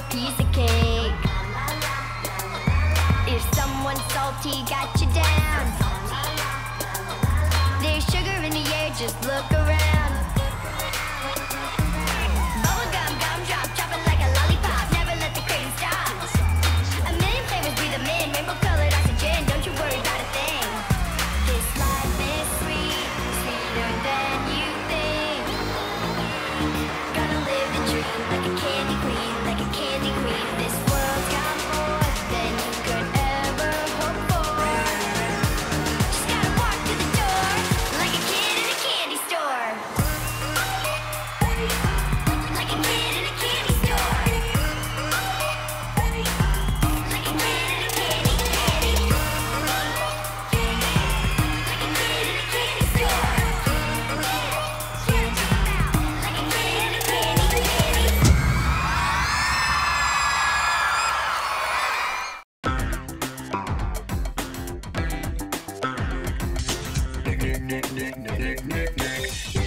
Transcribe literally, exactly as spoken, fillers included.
a piece of cake. If someone's salty, got you down. There's sugar in the air, just look around. Bubblegum, gumdrop, drop it like a lollipop. Never let the craving stop. A million flavors, breathe them in. Rainbow colored oxygen, don't you worry about a thing. This life is sweet, sweeter than you think. Gonna live the dream like a candy queen, like a candy queen. This world's got more than you could ever hope for. Just gotta walk through the door like a kid in a candy store. Like a kid in a candy store. Like a kid in a candy, candy. Like a kid in a candy store. Like a kid in a candy, candy. Nick, Nick, Nick, Nick, Nick, Nick, Nick.